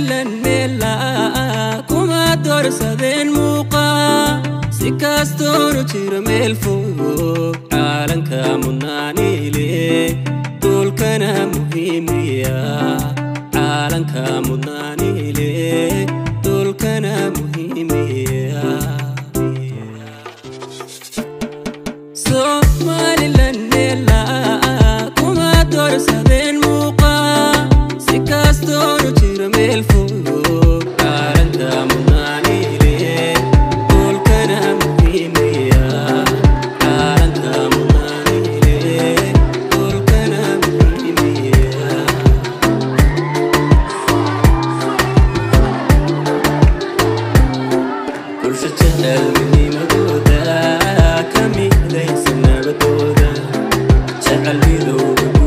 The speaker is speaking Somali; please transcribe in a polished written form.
Somaliland mela kuma dorsadeen muuqa si kastoon u jiro meel fog caalanka mudnaanile dhulkana muhiimiya caalanka mudnaanile dhulkana muhiimiya Somaliland mela kuma dorsadeen muuqa si kastoon u jiro meel fog caalanka mudnaanile dhulkana muhiimiya caalanka mudnaanile dhulkana muhiimiya bulshada midnimadooda ka midaysan nabadooda jecel midowga